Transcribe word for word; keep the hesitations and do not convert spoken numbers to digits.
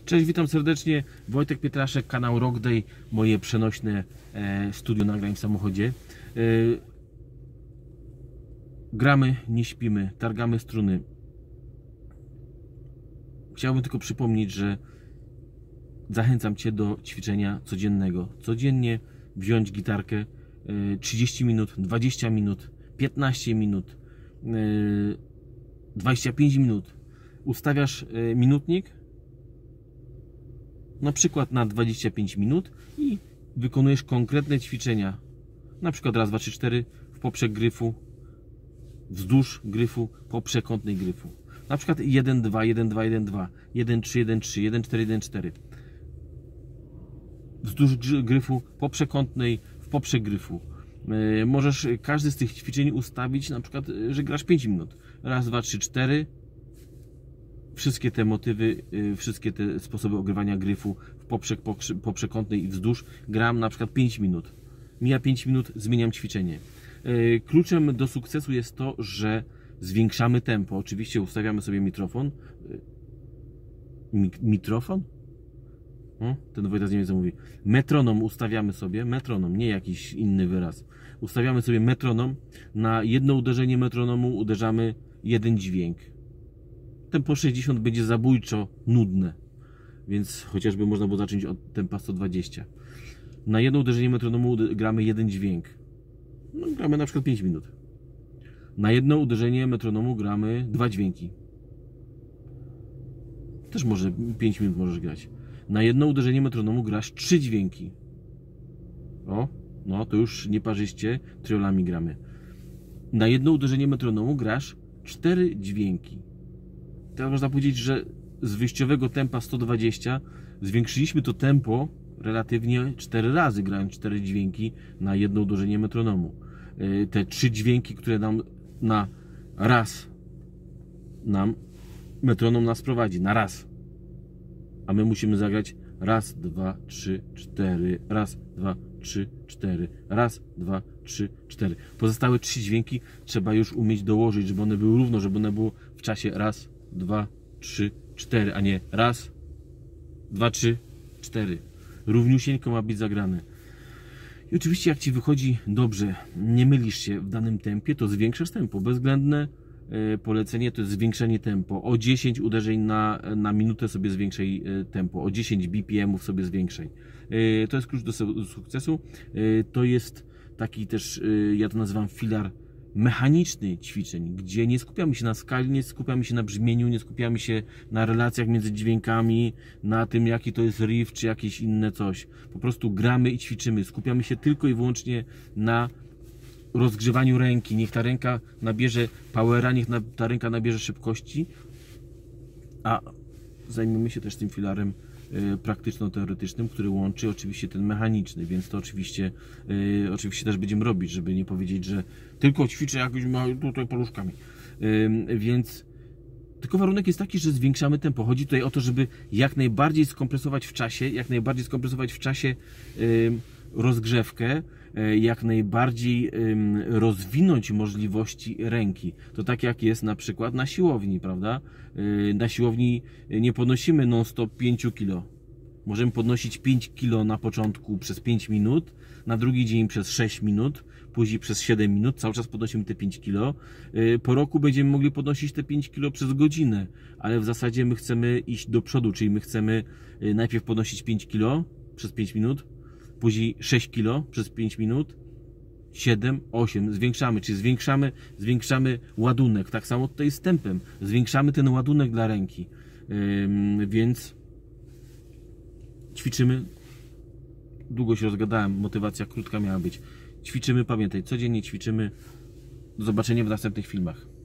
Cześć, witam serdecznie. Wojtek Pietraszek, kanał Rockday, moje przenośne e, studio nagrań w samochodzie. E, gramy, nie śpimy, targamy struny. Chciałbym tylko przypomnieć, że zachęcam Cię do ćwiczenia codziennego. Codziennie wziąć gitarkę, e, trzydzieści minut, dwadzieścia minut, piętnaście minut, e, dwadzieścia pięć minut. Ustawiasz e, minutnik, na przykład na dwadzieścia pięć minut i wykonujesz konkretne ćwiczenia, na przykład raz, dwa, trzy, cztery w poprzek gryfu, wzdłuż gryfu, poprzek kątnej gryfu, na przykład jeden, dwa, jeden, dwa, jeden, dwa, jeden, trzy, jeden, trzy, jeden, cztery, jeden, cztery wzdłuż gryfu, poprzek kątnej, w poprzek gryfu. Możesz każdy z tych ćwiczeń ustawić, na przykład, że grasz pięć minut, raz, dwa, trzy, cztery. Wszystkie te motywy, wszystkie te sposoby ogrywania gryfu w poprzek, poprzekątnej i wzdłuż gram na przykład pięć minut. Mija pięć minut, zmieniam ćwiczenie. Kluczem do sukcesu jest to, że zwiększamy tempo. Oczywiście ustawiamy sobie mikrofon. Mikrofon? O, ten Wojtek z Niemiec mówi. Metronom ustawiamy sobie. Metronom, nie jakiś inny wyraz. Ustawiamy sobie metronom. Na jedno uderzenie metronomu uderzamy jeden dźwięk. Tempo sześćdziesiąt będzie zabójczo nudne, więc chociażby można było zacząć od tempa sto dwadzieścia. Na jedno uderzenie metronomu gramy jeden dźwięk. No, gramy na przykład pięć minut. Na jedno uderzenie metronomu gramy dwa dźwięki. Też może pięć minut możesz grać. Na jedno uderzenie metronomu grasz trzy dźwięki. O, no to już nieparzyście triolami gramy. Na jedno uderzenie metronomu grasz cztery dźwięki. Teraz można powiedzieć, że z wyjściowego tempa sto dwadzieścia zwiększyliśmy to tempo relatywnie cztery razy, grając cztery dźwięki na jedno uderzenie metronomu. Te trzy dźwięki, które nam na raz nam metronom nas prowadzi, na raz. A my musimy zagrać raz, dwa, trzy, cztery, raz, dwa, trzy, cztery, raz, dwa, trzy, cztery. Pozostałe trzy dźwięki trzeba już umieć dołożyć, żeby one były równo, żeby one były w czasie raz, dwa, trzy, cztery, a nie raz, dwa, trzy, cztery. Równiusieńko ma być zagrane. I oczywiście jak Ci wychodzi dobrze, nie mylisz się w danym tempie, to zwiększasz tempo. Bezwzględne polecenie to jest zwiększenie tempo. O dziesięć uderzeń na, na minutę sobie zwiększaj tempo. O dziesięć B P M ów sobie zwiększaj. To jest klucz do sukcesu. To jest taki też, ja to nazywam filar mechaniczny ćwiczeń, gdzie nie skupiamy się na skali, nie skupiamy się na brzmieniu, nie skupiamy się na relacjach między dźwiękami, na tym jaki to jest riff, czy jakieś inne coś. Po prostu gramy i ćwiczymy. Skupiamy się tylko i wyłącznie na rozgrzewaniu ręki. Niech ta ręka nabierze powera, niech ta ręka nabierze szybkości, a zajmiemy się też tym filarem praktyczno-teoretycznym, który łączy oczywiście ten mechaniczny, więc to oczywiście yy, oczywiście też będziemy robić, żeby nie powiedzieć, że tylko ćwiczę jakoś tutaj paluszkami. Yy, więc tylko warunek jest taki, że zwiększamy tempo. Chodzi tutaj o to, żeby jak najbardziej skompresować w czasie, jak najbardziej skompresować w czasie yy, rozgrzewkę, jak najbardziej rozwinąć możliwości ręki. To tak jak jest na przykład na siłowni, prawda? Na siłowni nie podnosimy non-stop pięć kilo. Możemy podnosić pięć kilo na początku przez pięć minut, na drugi dzień przez sześć minut, później przez siedem minut, cały czas podnosimy te pięć kilo. Po roku będziemy mogli podnosić te pięć kilo przez godzinę, ale w zasadzie my chcemy iść do przodu, czyli my chcemy najpierw podnosić pięć kilo przez pięć minut, później sześć kilo przez pięć minut, siedem, osiem, zwiększamy, czyli zwiększamy, zwiększamy ładunek, tak samo tutaj z tempem, zwiększamy ten ładunek dla ręki, yy, więc ćwiczymy, długo się rozgadałem, motywacja krótka miała być, ćwiczymy, pamiętaj, codziennie ćwiczymy, do zobaczenia w następnych filmach.